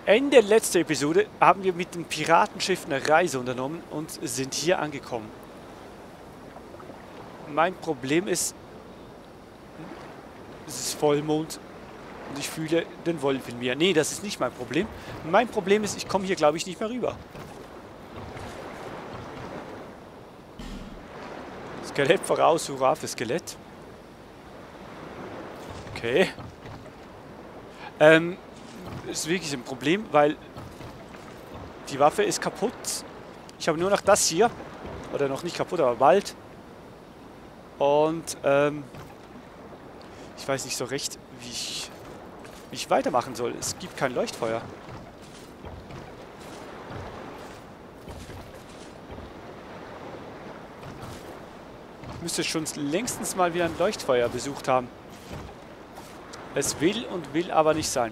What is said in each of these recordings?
Ende letzter Episode haben wir mit dem Piratenschiff eine Reise unternommen und sind hier angekommen. Mein Problem ist, es ist Vollmond und ich fühle den Wolf in mir. Nee, das ist nicht mein Problem. Mein Problem ist, ich komme hier, glaube ich, nicht mehr rüber. Skelett voraus, hurra für Skelett. Okay. Ist wirklich ein Problem, weil die Waffe ist kaputt. Ich habe nur noch das hier. Oder noch nicht kaputt, aber bald. Und ich weiß nicht so recht, wie ich weitermachen soll. Es gibt kein Leuchtfeuer. Ich müsste schon längstens mal wieder ein Leuchtfeuer besucht haben. Es will und will aber nicht sein.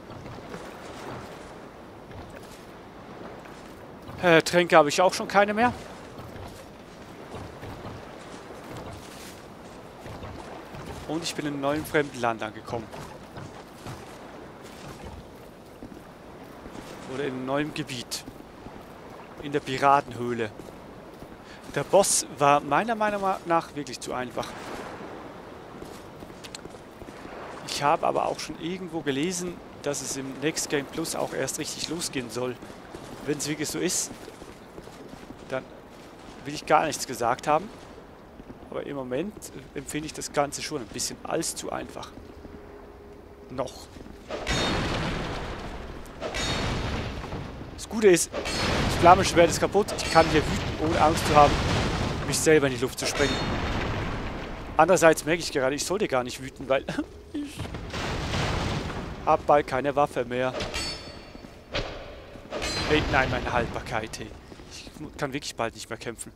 Tränke habe ich auch schon keine mehr. Und ich bin in einem neuen fremden Land angekommen. Oder in einem neuen Gebiet. In der Piratenhöhle. Der Boss war meiner Meinung nach wirklich zu einfach. Ich habe aber auch schon irgendwo gelesen, dass es im Next Game Plus auch erst richtig losgehen soll. Wenn es wirklich so ist, dann will ich gar nichts gesagt haben. Aber im Moment empfinde ich das Ganze schon ein bisschen als zu einfach. Noch. Das Gute ist, das Flammenschwert ist kaputt. Ich kann hier wüten, ohne Angst zu haben, mich selber in die Luft zu sprengen. Andererseits merke ich gerade, ich sollte gar nicht wüten, weil ich habe bald keine Waffe mehr. Hey, nein, meine Haltbarkeit, hey. Ich kann wirklich bald nicht mehr kämpfen.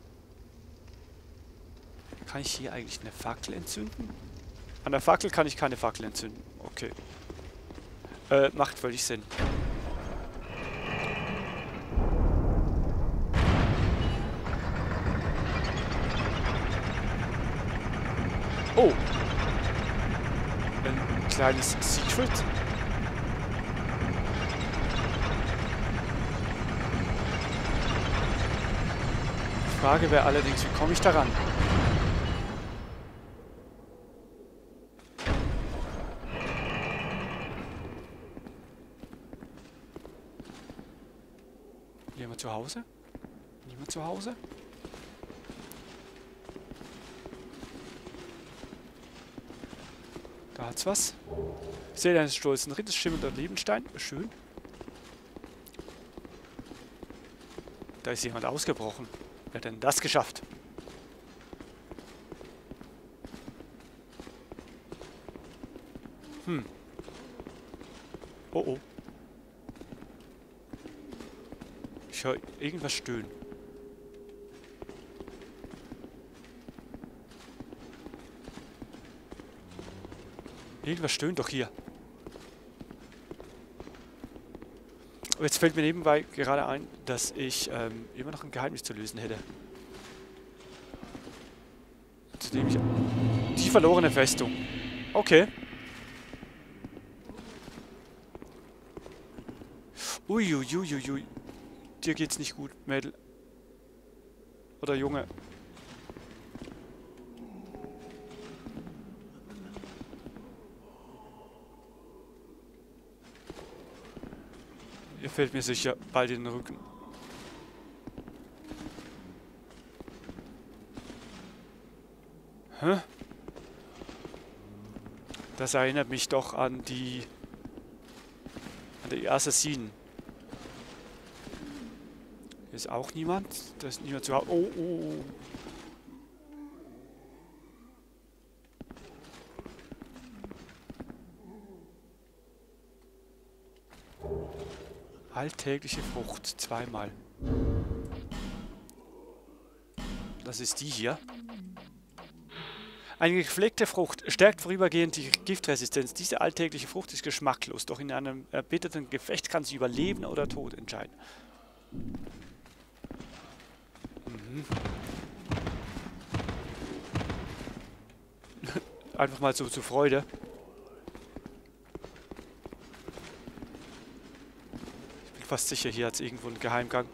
Kann ich hier eigentlich eine Fackel entzünden? An der Fackel kann ich keine Fackel entzünden. Okay. Macht völlig Sinn. Oh. Ein kleines Secret. Die Frage wäre allerdings, wie komme ich daran? Jemand zu Hause? Niemand zu Hause? Da hat's was. Ich sehe eines stolzen Ritters schimmernder Lebenstein. Schön. Da ist jemand ausgebrochen. Wer hat denn das geschafft? Oh oh. Ich höre irgendwas stöhnen. Irgendwas stöhnt doch hier. Aber jetzt fällt mir nebenbei gerade ein, dass ich immer noch ein Geheimnis zu lösen hätte. Zu dem ich... Die verlorene Festung. Okay. Uiuiuiui. Dir geht's nicht gut, Mädel. Oder Junge. Ihr fällt mir sicher bald in den Rücken. Hä? Das erinnert mich doch an die Assassinen. Hier ist auch niemand. Da ist niemand zu Hause. Oh, oh, oh. Alltägliche Frucht. Zweimal. Das ist die hier. Eine gepflegte Frucht stärkt vorübergehend die Giftresistenz. Diese alltägliche Frucht ist geschmacklos, doch in einem erbitterten Gefecht kann sie über Leben oder Tod entscheiden. Einfach mal so zur Freude. bin fast sicher, hier hat es irgendwo einen Geheimgang.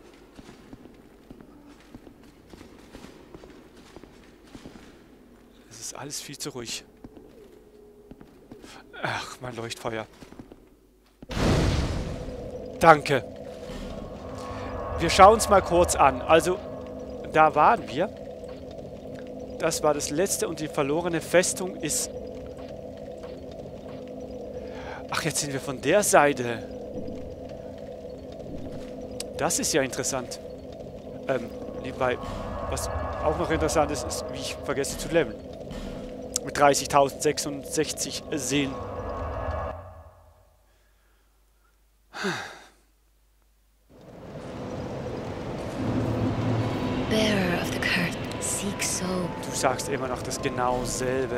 Es ist alles viel zu ruhig. Ach, mein Leuchtfeuer. Danke. Wir schauen uns mal kurz an. Also, da waren wir. Das war das letzte und die verlorene Festung ist... Ach, jetzt sind wir von der Seite. Das ist ja interessant. Nebenbei, was auch noch interessant ist, ist, wie ich vergesse zu leveln. Mit 30.066 Seelen. Bearer of the curse, seek soul. Du sagst immer noch das genau selbe.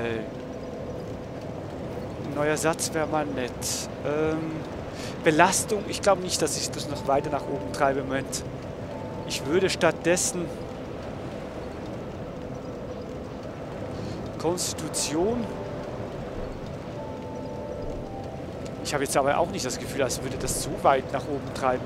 Ein neuer Satz wäre mal nett. Belastung, ich glaube nicht, dass ich das noch weiter nach oben treibe im Moment. Ich würde stattdessen Konstitution. Ich habe jetzt aber auch nicht das Gefühl, als würde das so weit nach oben treiben.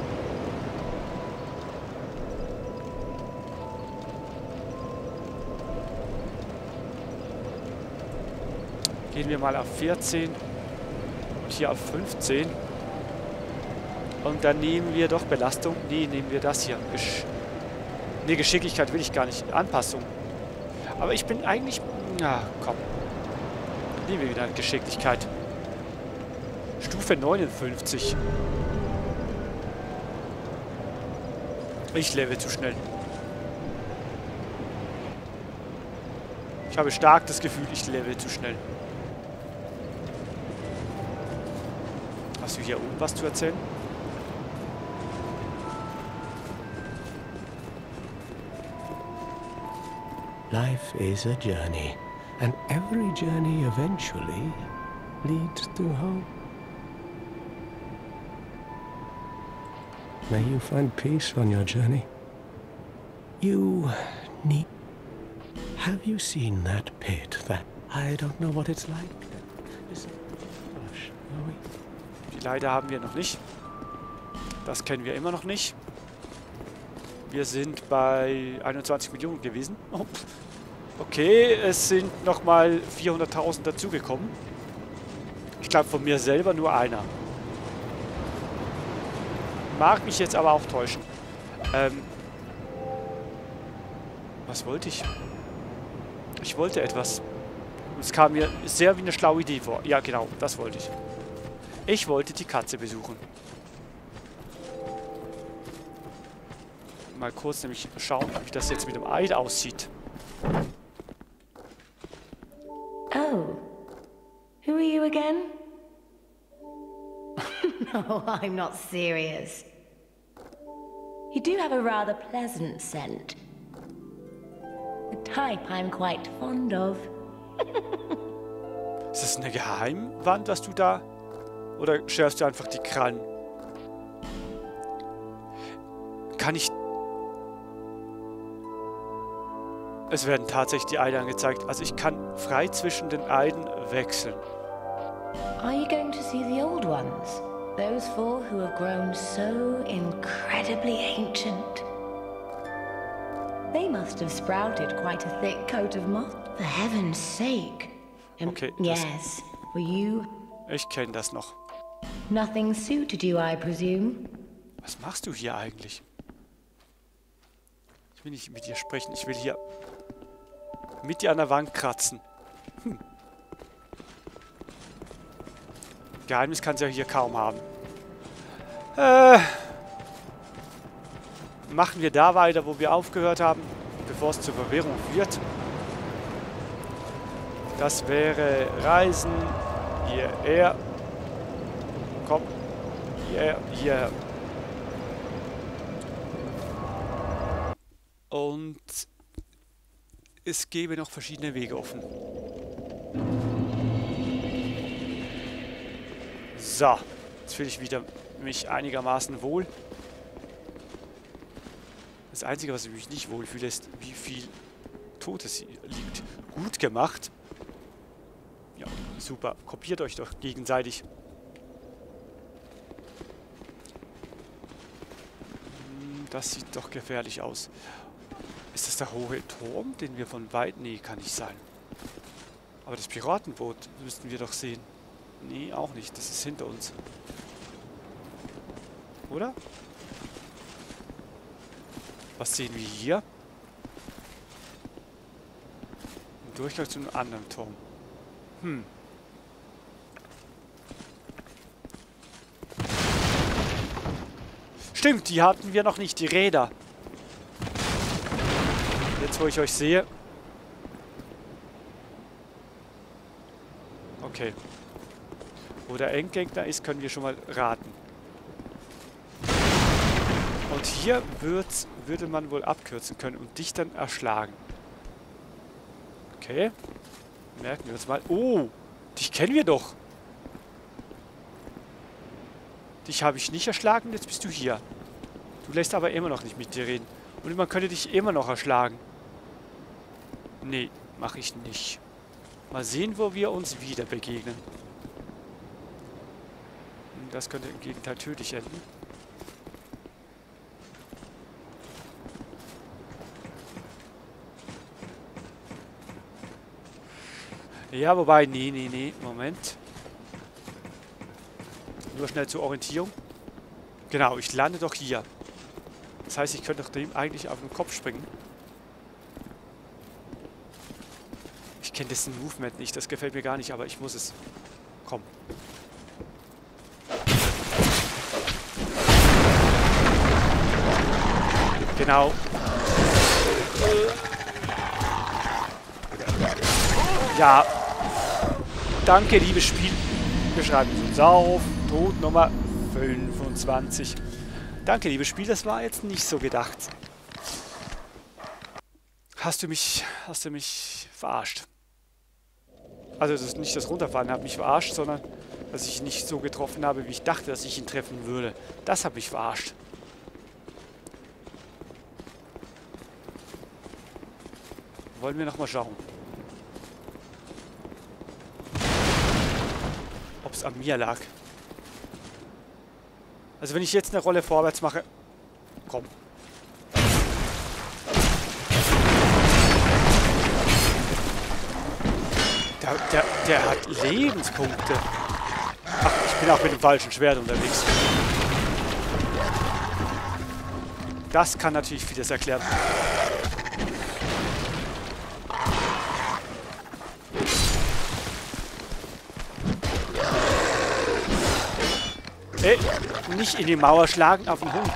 Gehen wir mal auf 14 und hier auf 15. Und dann nehmen wir doch Belastung. Nee, nehmen wir das hier. Nee, Geschicklichkeit will ich gar nicht. Anpassung. Aber ich bin eigentlich... Na, komm. Nehmen wir wieder Geschicklichkeit. Stufe 59. Ich level zu schnell. Ich habe stark das Gefühl, ich level zu schnell. Hast du hier oben was zu erzählen? Life is a journey, and every journey eventually leads to home. May you find peace on your journey. You need... Have you seen that pit? That... I don't know what it's like. Is it... Gosh, are we... Die Leiter haben wir noch nicht. Das kennen wir immer noch nicht. Wir sind bei 21 Millionen gewesen. Oh. Okay, es sind nochmal 400.000 dazugekommen. Ich glaube von mir selber nur einer. Mag mich jetzt aber auch täuschen. Was wollte ich? Ich wollte etwas. Es kam mir sehr wie eine schlaue Idee vor. Ja, genau, das wollte ich. Ich wollte die Katze besuchen. Mal kurz nämlich schauen, wie das jetzt mit dem Eid aussieht. Oh, who are you again? No, I'm not serious. You do have a rather pleasant scent. The type I'm quite fond of. Ist das eine Geheimwand, was du da... Oder schärfst du einfach die Krallen? Kann ich... Es werden tatsächlich die Eide angezeigt. Also ich kann frei zwischen den Eiden wechseln. Are you going to see the old ones? Those four who have grown so incredibly ancient. They must have sprouted quite a thick coat of moss. For heaven's sake. Okay. Yes, were you... Ich kenne das noch. Nothing suited you, I presume? Was machst du hier eigentlich? Ich will nicht mit dir sprechen. Ich will hier mit dir an der Wand kratzen. Geheimnis kann es ja hier kaum haben. Machen wir da weiter, wo wir aufgehört haben, bevor es zur Verwirrung führt. Das wäre Reisen, hierher. Komm, hierher. Und es gäbe noch verschiedene Wege offen. So, jetzt fühle ich wieder mich einigermaßen wohl. Das Einzige, was ich mich nicht wohlfühle, ist, wie viel Totes hier liegt. Gut gemacht. Ja, super. Kopiert euch doch gegenseitig. Das sieht doch gefährlich aus. Ist das der hohe Turm, den wir von weit... Nee, kann nicht sein. Aber das Piratenboot müssten wir doch sehen. Nee, auch nicht. Das ist hinter uns. Oder? Was sehen wir hier? Ein Durchgang zu einem anderen Turm. Stimmt, die hatten wir noch nicht, die Räder. Jetzt, wo ich euch sehe. Okay. Wo der Endgegner ist, können wir schon mal raten. Und hier würde man wohl abkürzen können und dich dann erschlagen. Okay. Merken wir uns mal. Oh, dich kennen wir doch. Dich habe ich nicht erschlagen, jetzt bist du hier. Du lässt aber immer noch nicht mit dir reden. Und man könnte dich immer noch erschlagen. Nee, mache ich nicht. Mal sehen, wo wir uns wieder begegnen. Das könnte im Gegenteil tödlich enden. Ja, wobei, nee, Moment. Nur schnell zur Orientierung. Genau, ich lande doch hier. Das heißt, ich könnte doch dem eigentlich auf den Kopf springen. Ich kenne dessen Movement nicht, das gefällt mir gar nicht, aber ich muss es. Komm. Genau. Ja. Danke, liebes Spiel. Wir schreiben es uns auf. Tod Nummer 25. Danke, liebes Spiel. Das war jetzt nicht so gedacht. Hast du mich verarscht? Also das ist nicht das Runterfallen hat mich verarscht, sondern dass ich ihn nicht so getroffen habe, wie ich dachte, dass ich ihn treffen würde. Das hat mich verarscht. Wollen wir nochmal schauen. Ob es an mir lag. Also wenn ich jetzt eine Rolle vorwärts mache... Komm. Der hat Lebenspunkte. Ach, ich bin auch mit dem falschen Schwert unterwegs. Das kann natürlich vieles erklären. Ey, nicht in die Mauer schlagen, auf den Hund.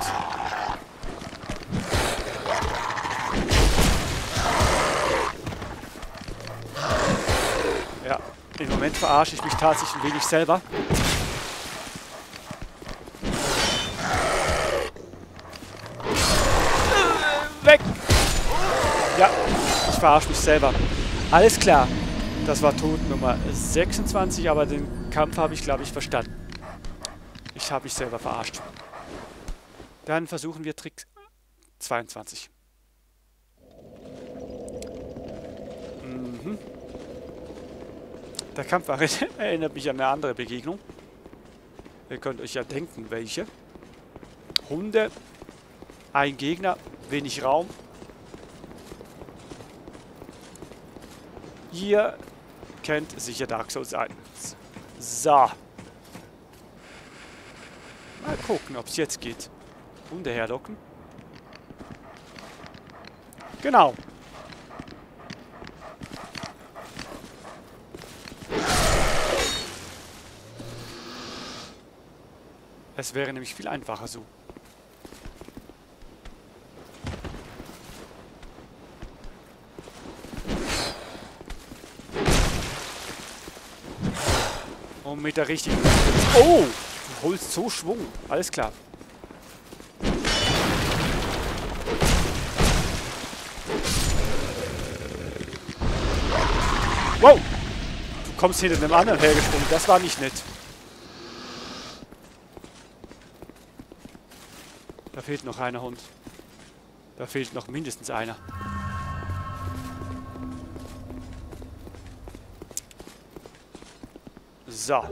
Ja, im Moment verarsche ich mich tatsächlich ein wenig selber. Weg! Ja, ich verarsche mich selber. Alles klar. Das war Tod Nummer 26, aber den Kampf habe ich, glaube ich, verstanden. Ich habe mich selber verarscht. Dann versuchen wir Trick 22. Der Kampf erinnert mich an eine andere Begegnung. Ihr könnt euch ja denken, welche. Hunde, ein Gegner, wenig Raum. Ihr kennt sicher Dark Souls 1. So. Mal gucken, ob es jetzt geht. Hunde herlocken. Genau. Es wäre nämlich viel einfacher so. Und mit der richtigen... Oh! Du holst so Schwung. Alles klar. Wow! Du kommst hinter dem anderen hergesprungen. Das war nicht nett. Da fehlt noch einer Hund. Da fehlt noch mindestens einer. So.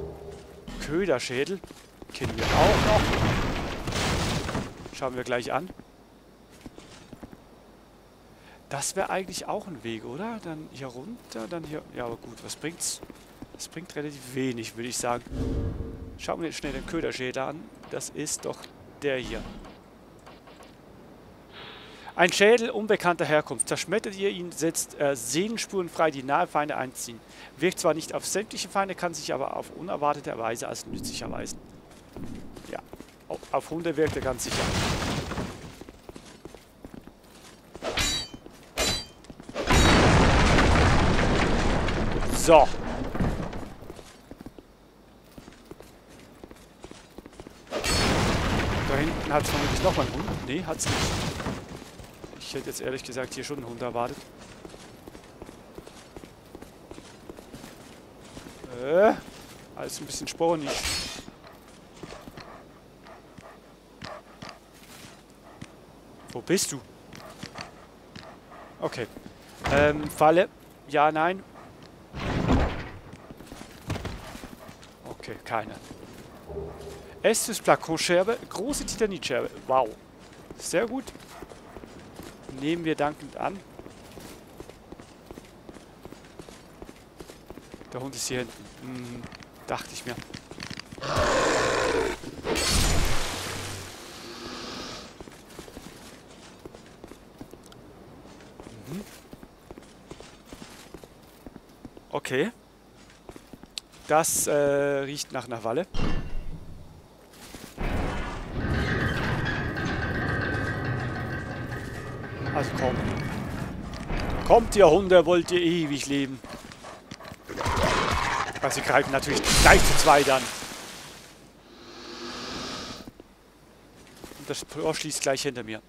Köderschädel. Kennen wir auch noch. Schauen wir gleich an. Das wäre eigentlich auch ein Weg, oder? Dann hier runter, dann hier... Ja, aber gut, was bringt's? Das bringt relativ wenig, würde ich sagen. Schauen wir jetzt schnell den Köderschädel an. Das ist doch der hier. Ein Schädel unbekannter Herkunft. Zerschmettert ihr ihn, setzt Sehnenspuren frei, die nahe Feinde einziehen. Wirkt zwar nicht auf sämtliche Feinde, kann sich aber auf unerwartete Weise als nützlich erweisen. Ja, auf Hunde wirkt er ganz sicher. So. Da hinten hat es vermutlich nochmal einen Hund. Nee, hat es nicht. Ich hätte jetzt ehrlich gesagt hier schon einen Hund erwartet. Alles ein bisschen spornig. Wo bist du? Okay. Falle. Ja, nein. Okay, keine. Estus Plakonscherbe, große Titanitscherbe. Wow. Sehr gut. Nehmen wir dankend an. Der Hund ist hier hinten. Dachte ich mir. Okay. Das riecht nach einer Falle. Also komm. Kommt ihr Hunde, wollt ihr ewig leben. Aber sie greifen natürlich gleich zu zweit an. Und das Tor schließt gleich hinter mir.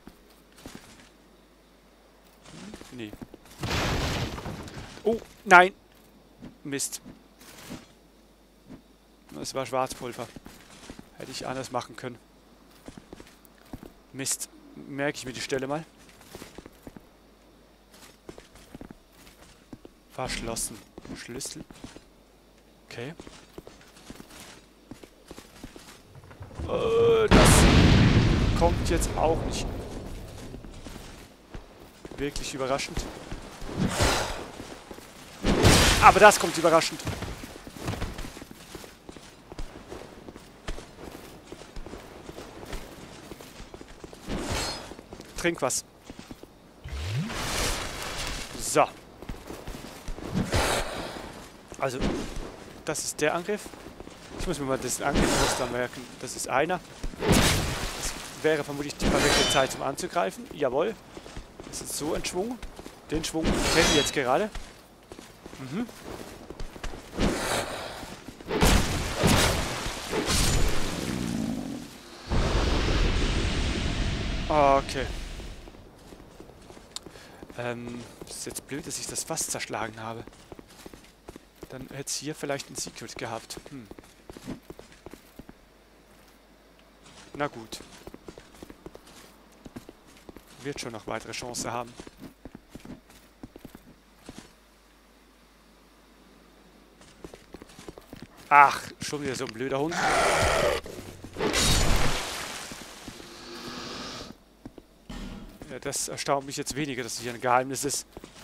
Nee. Oh, nein. Mist. Das war Schwarzpulver. Hätte ich anders machen können. Mist. Merke ich mir die Stelle mal. Verschlossen. Schlüssel. Okay. Das kommt jetzt auch nicht wirklich überraschend. Aber das kommt überraschend. Trink was. So. Also, das ist der Angriff. Ich muss mir mal das Angriffsmuster merken. Das ist einer. Das wäre vermutlich die perfekte Zeit zum Anzugreifen. Jawohl. Das ist so ein Schwung. Den Schwung kennen wir jetzt gerade. Mhm. Okay. Das ist jetzt blöd, dass ich das Fass zerschlagen habe. Dann hätte es hier vielleicht ein Secret gehabt. Na gut. Wird schon noch weitere Chance haben. Ach, schon wieder so ein blöder Hund. Ja, das erstaunt mich jetzt weniger, dass es hier ein Geheimnis ist.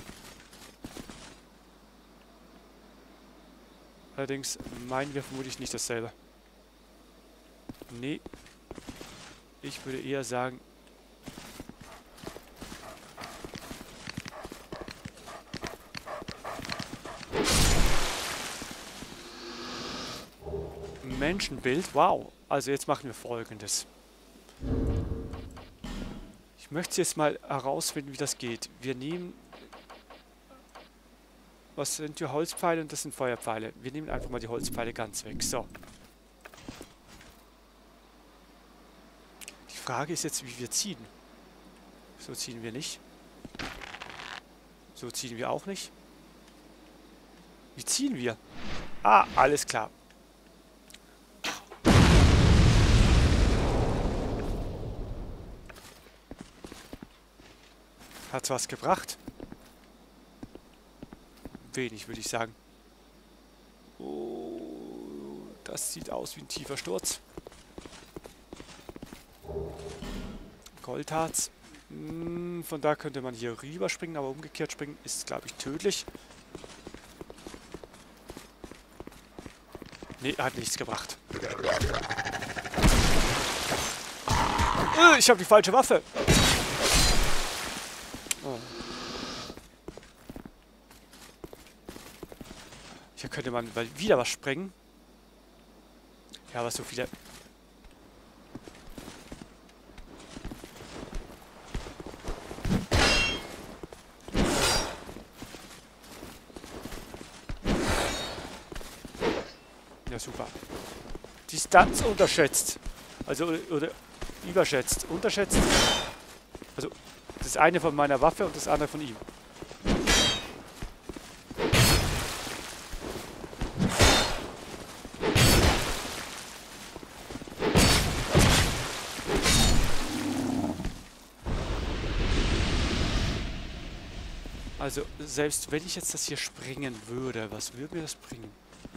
Allerdings meinen wir vermutlich nicht dasselbe. Nee. Ich würde eher sagen... Menschenbild. Wow. Also jetzt machen wir Folgendes. Ich möchte jetzt mal herausfinden, wie das geht. Wir nehmen... Was sind die Holzpfeile und das sind Feuerpfeile. Wir nehmen einfach mal die Holzpfeile ganz weg. So. Die Frage ist jetzt, wie wir ziehen. So ziehen wir nicht. So ziehen wir auch nicht. Wie ziehen wir? Ah, alles klar. Hat's was gebracht? Wenig, würde ich sagen. Oh, das sieht aus wie ein tiefer Sturz. Goldharz. Von da könnte man hier rüber springen, aber umgekehrt springen ist, glaube ich, tödlich. Nee, hat nichts gebracht. Ich habe die falsche Waffe. Oh. Hier könnte man wieder was sprengen. Ja, aber so viele... Ja, super. Distanz unterschätzt. Also, oder überschätzt. Unterschätzt. Also, das eine von meiner Waffe und das andere von ihm. Also, selbst wenn ich jetzt das hier springen würde, was würde mir das bringen?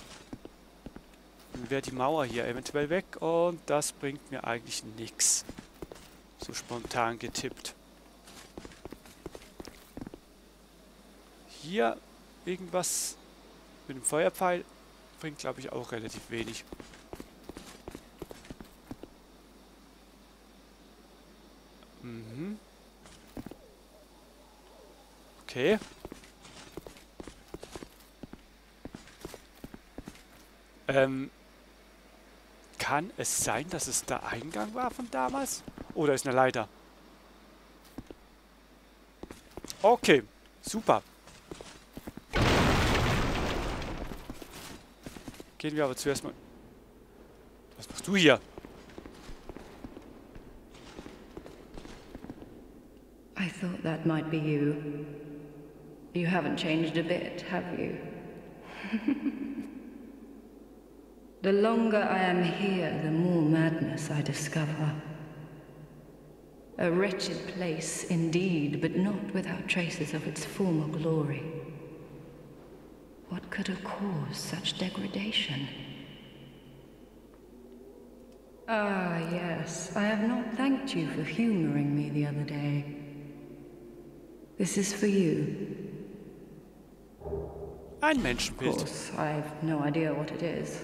Dann wäre die Mauer hier eventuell weg und das bringt mir eigentlich nichts. So spontan getippt. Hier irgendwas mit dem Feuerpfeil bringt, glaube ich, auch relativ wenig. Mhm. Okay. Kann es sein, dass es der Eingang war von damals? Oder ist eine Leiter? Okay, super. Gehen wir aber zuerst mal... Was machst du hier? I thought that might be you. You haven't changed a bit, have you? The longer I am here, the more madness I discover. A wretched place indeed, but not without traces of its former glory. What could have caused such degradation? Ah, yes, I have not thanked you for humoring me the other day. This is for you. Ein Of Menschenbild. course, I've no idea what it is.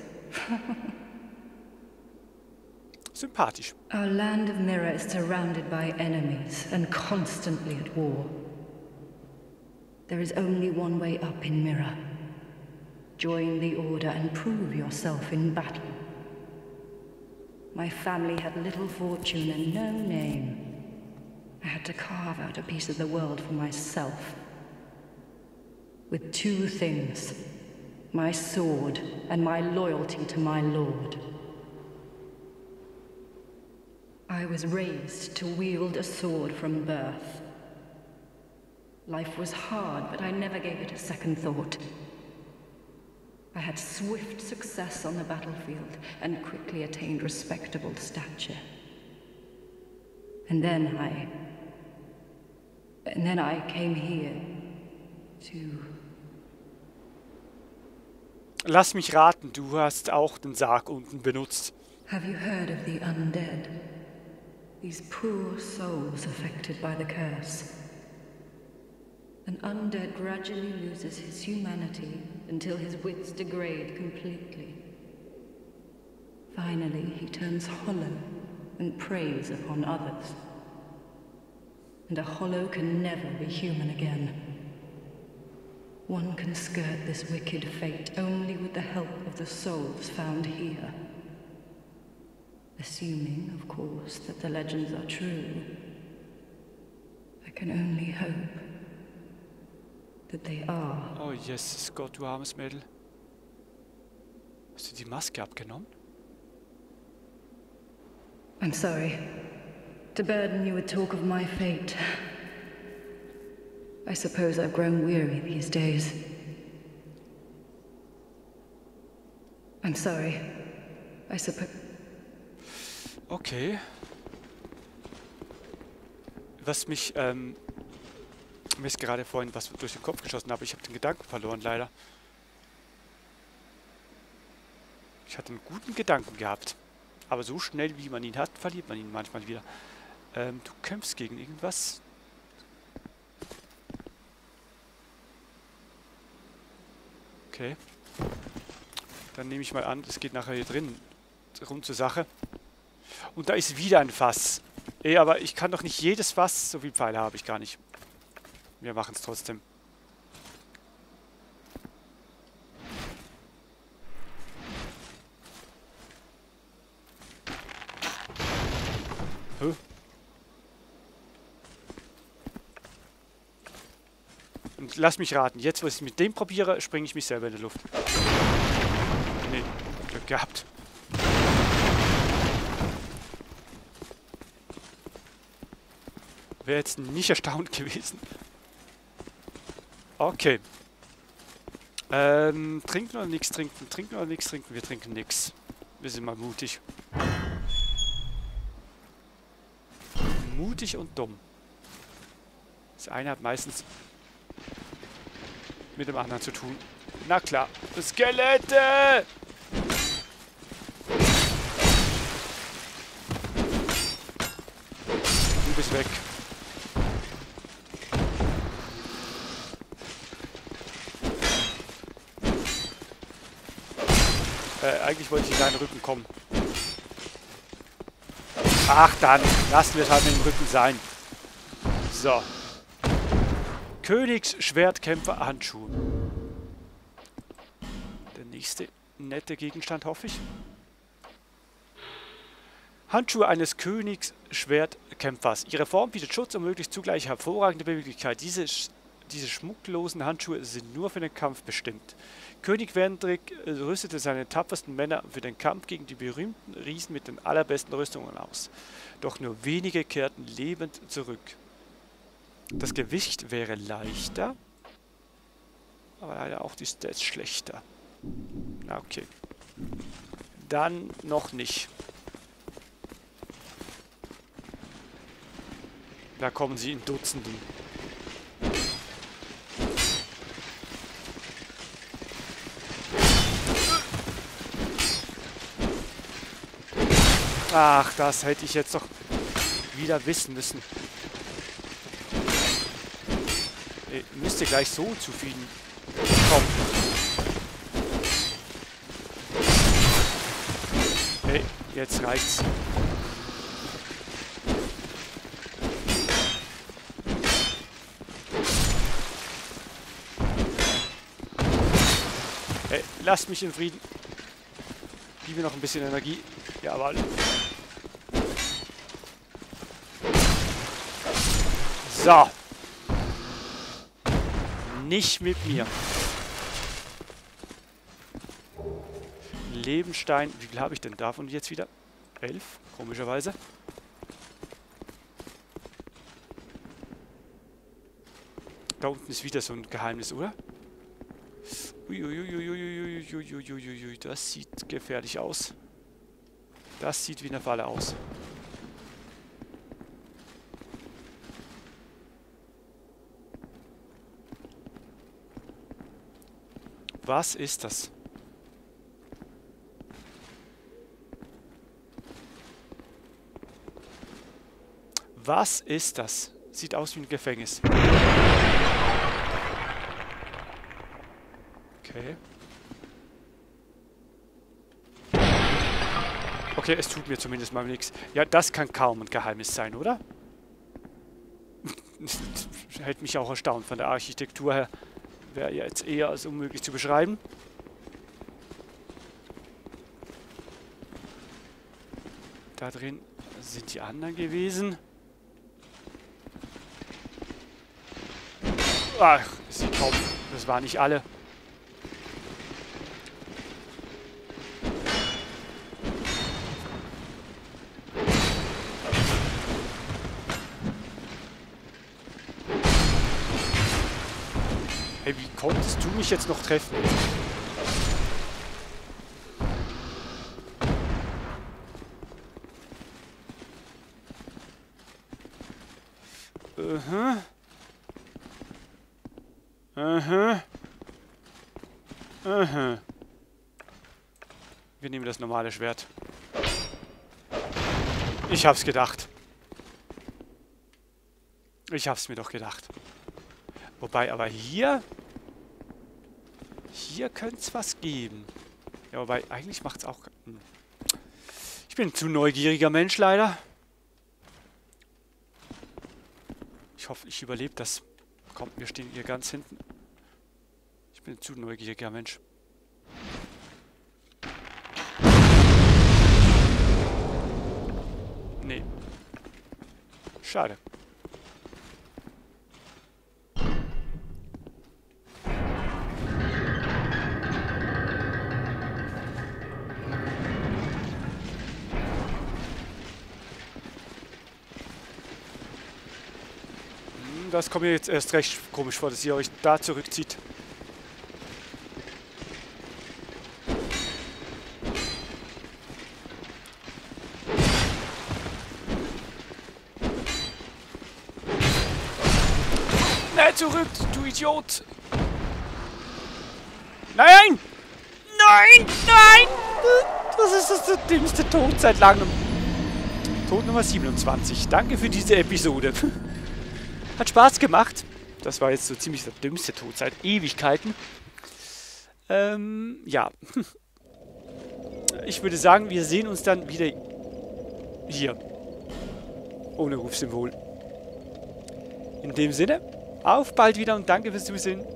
Sympathisch. Our land of Mirror is surrounded by enemies and constantly at war. There is only one way up in Mirror. Join the Order and prove yourself in battle. My family had little fortune and no name. I had to carve out a piece of the world for myself. With two things. My sword and my loyalty to my lord. I was raised to wield a sword from birth. Life was hard, but I never gave it a second thought. I had swift success on the battlefield and quickly attained respectable stature. And then I came here to... Lass mich raten, du hast auch den Sarg unten benutzt. Have you heard of the undead? These poor souls affected by the curse. An undead gradually loses his humanity until his wits degrade completely. Finally, he turns hollow and preys upon others. And a hollow can never be human again. One can skirt this wicked fate only with the help of the souls found here. Assuming, of course, that the legends are true. I can only hope that they are. Oh, Jesus Gott, du armes Mädel. Hast du die Maske abgenommen? I'm sorry to burden you with talk of my fate. I suppose I've grown weary these days. I'm sorry. I suppose... Okay. Was mich, mir ist gerade vorhin was durch den Kopf geschossen, aber ich habe den Gedanken verloren, leider. Ich hatte einen guten Gedanken gehabt. Aber so schnell, wie man ihn hat, verliert man ihn manchmal wieder. Du kämpfst gegen irgendwas. Okay. Dann nehme ich mal an, es geht nachher hier drin rund zur Sache. Und da ist wieder ein Fass. Ey, aber ich kann doch nicht jedes Fass, so viel Pfeile habe ich gar nicht. Wir machen es trotzdem. Hä? Und lass mich raten, jetzt wo ich es mit dem probiere, springe ich mich selber in die Luft. Nee, Glück gehabt. Wäre jetzt nicht erstaunt gewesen. Okay. Trinken oder nichts trinken? Trinken oder nichts trinken? Wir trinken nichts. Wir sind mal mutig. Mutig und dumm. Das eine hat meistens mit dem anderen zu tun. Na klar. Skelette! Du bist weg. Eigentlich wollte ich in deinen Rücken kommen. Ach dann, lassen wir es halt mit dem Rücken sein. So. Königsschwertkämpfer Handschuhe. Der nächste nette Gegenstand, hoffe ich. Handschuhe eines Königsschwertkämpfers. Ihre Form bietet Schutz und ermöglicht zugleich hervorragende Beweglichkeit. Diese schmucklosen Handschuhe sind nur für den Kampf bestimmt. König Vendrick rüstete seine tapfersten Männer für den Kampf gegen die berühmten Riesen mit den allerbesten Rüstungen aus. Doch nur wenige kehrten lebend zurück. Das Gewicht wäre leichter, aber leider auch die Stats schlechter. Na okay. Dann noch nicht. Da kommen sie in Dutzenden. Ach, das hätte ich jetzt doch wieder wissen müssen. Müsste gleich so zufrieden kommen. Hey, jetzt reicht's. Hey, lasst mich in Frieden. Gib mir noch ein bisschen Energie. Jawohl. So. Nicht mit mir. Lebenstein. Wie viel habe ich denn davon jetzt wieder? 11, komischerweise. Da unten ist wieder so ein Geheimnis, oder? Uiuiuiuiuiuiuiuiuiui, das sieht gefährlich aus. Das sieht wie eine Falle aus. Was ist das? Was ist das? Sieht aus wie ein Gefängnis. Okay. Okay, es tut mir zumindest mal nichts. Ja, das kann kaum ein Geheimnis sein, oder? Hält mich auch erstaunt von der Architektur her. Wäre jetzt eher als unmöglich zu beschreiben. Da drin sind die anderen gewesen. Ach, sie kommen. Das waren nicht alle. Hey, wie konntest du mich jetzt noch treffen? Wir nehmen das normale Schwert. Ich hab's gedacht. Ich hab's mir doch gedacht. Wobei, aber hier... Hier könnte es was geben. Ja, wobei, eigentlich macht's auch... Ich bin ein zu neugieriger Mensch, leider. Ich hoffe, ich überlebe das. Komm, wir stehen hier ganz hinten. Ich bin ein zu neugieriger Mensch. Nee. Schade. Das kommt mir jetzt erst recht komisch vor, dass ihr euch da zurückzieht. Nein, zurück, du Idiot! Nein! Nein! Nein! Das ist der dümmste Tod seit langem. Tod Nummer 27. Danke für diese Episode. Hat Spaß gemacht. Das war jetzt so ziemlich der dümmste Tod seit Ewigkeiten. Ja. Ich würde sagen, wir sehen uns dann wieder hier. Ohne Rufsymbol. In dem Sinne, auf bald wieder und danke fürs Zusehen.